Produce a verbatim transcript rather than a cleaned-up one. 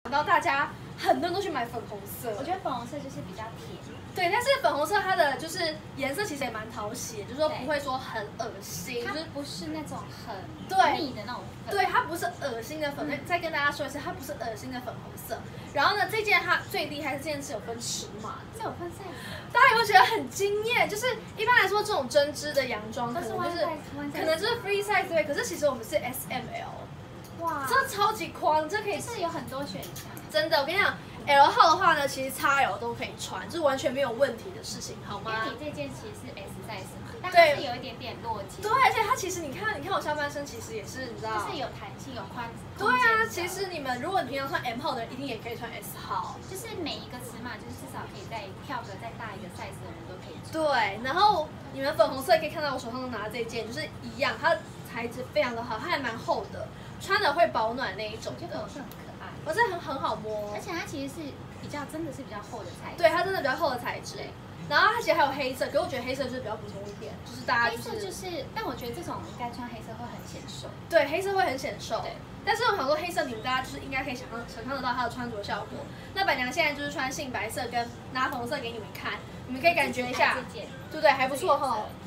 想到大家很多人都去买粉红色， 我觉得粉红色就是比较甜。 对，但是粉红色它的就是颜色其实也蛮讨喜，就是说不会说很恶心， 它就是不是那种很对腻的那种粉。 对，它不是恶心的粉。嗯、再跟大家说一次，它不是恶心的粉红色。然后呢，这件它最厉害是这件是有分尺码， 这有分 size。 大家有没有觉得很惊艳？就是一般来说这种针织的洋装可能就是可能就是 free size 对，可是其实我们是 S M L。哇，这超级宽，这可以就是有很多选项。 真的，我跟你讲。L 号的话呢，其实 X L 都可以穿，就是完全没有问题的事情，好吗？ 因为你这件其实是 S size 嘛，但它是有一点点落肩。 对，而且它其实你看，你看我下半身其实也是，你知道， 就是有弹性、有宽。 对啊，其实你们如果你平常穿 M 号的人，一定也可以穿 S 号。 就是每一个尺码，就是至少可以再跳个再大一个 size 的人都可以穿。 对，然后你们粉红色可以看到我手上拿的这件，就是一样，它的材质非常的好，它还蛮厚的，穿着会保暖那一种。 我觉得粉红色很可爱， 我这很很好摸， 而且它其实是。比较真的是比较厚的材质， 对，它真的比较厚的材质。然后它其实还有黑色，可是我觉得黑色就是比较普通一点，就是大家、就是、 黑色就是，但我觉得这种应该穿黑色会很显瘦。 对，黑色会很显瘦。 对， 但是我想说黑色你们大家就是应该可以想象想象得到它的穿着效果。那板娘现在就是穿杏白色跟拿粉红色给你们看，你们可以感觉一下，对不对？还不错哈。